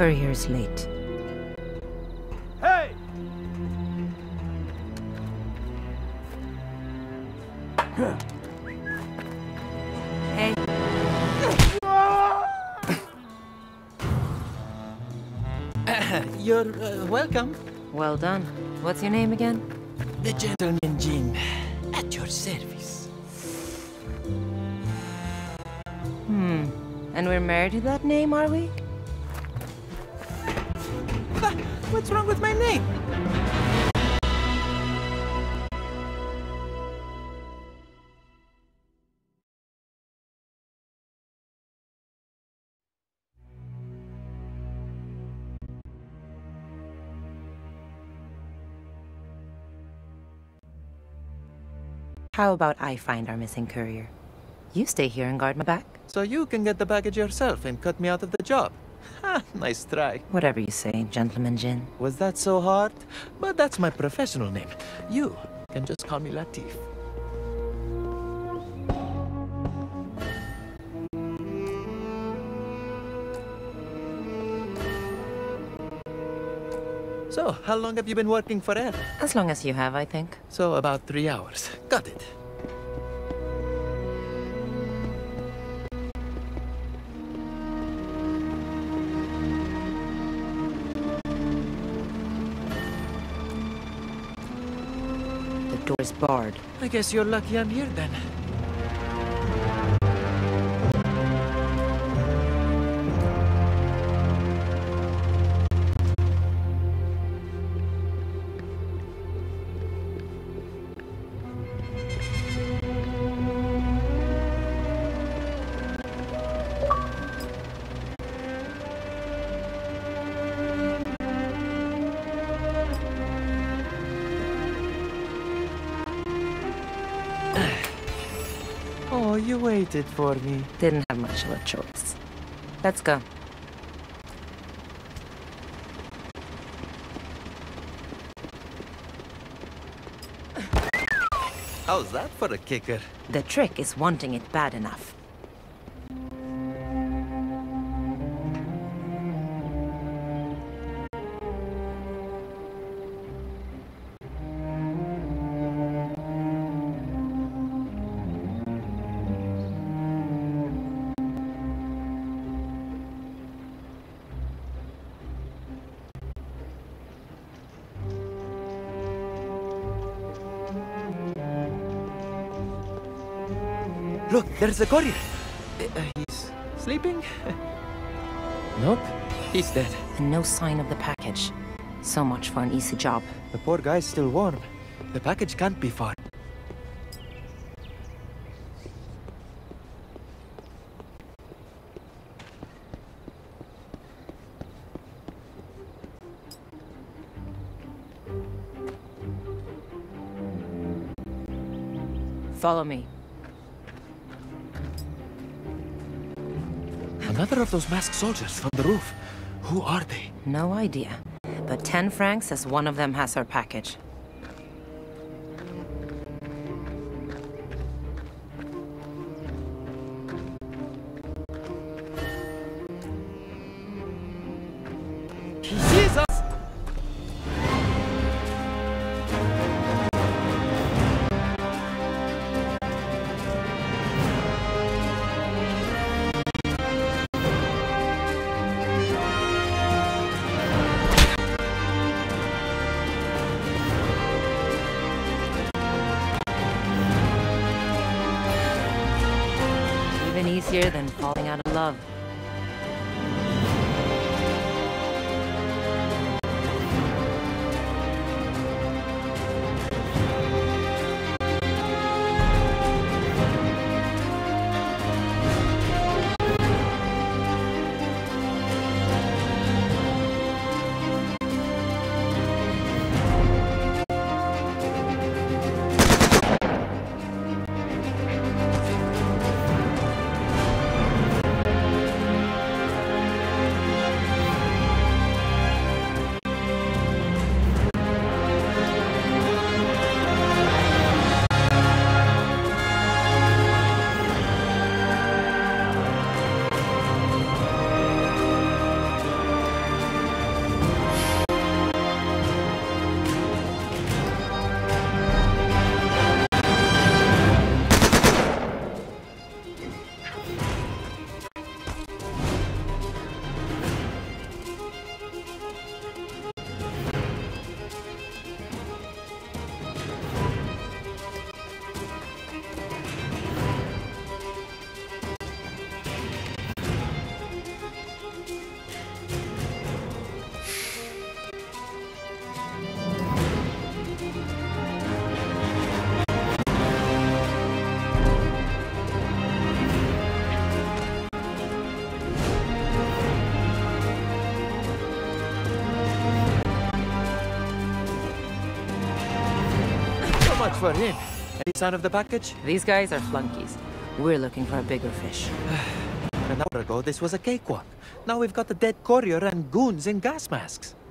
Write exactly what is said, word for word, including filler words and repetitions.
courier's late. Hey! Hey. You're uh, welcome. Well done. What's your name again? The gentleman Jin, at your service. Hmm. And we're married to that name, are we? Ah, what's wrong with my name? How about I find our missing courier? You stay here and guard my back? So you can get the package yourself and cut me out of the job. Ha, nice try. Whatever you say, Gentleman Jin. Was that so hard? But that's my professional name. You can just call me Latif. So, how long have you been working for Air? As long as you have, I think. So, about three hours. Got it. The door's barred. I guess you're lucky I'm here then. Oh, you waited for me. Didn't have much of a choice. Let's go. How's that for a kicker? The trick is wanting it bad enough. Look, there's the courier. Uh, he's sleeping? Nope, he's dead. And no sign of the package. So much for an easy job. The poor guy's still warm. The package can't be far. Follow me. Another of those masked soldiers from the roof. Who are they? No idea. But ten francs says one of them has our package. He sees us! Even easier than falling out of love. much for him. Any sign of the package? These guys are flunkies. We're looking for a bigger fish. An hour ago, this was a cakewalk. Now we've got the dead courier and goons in gas masks.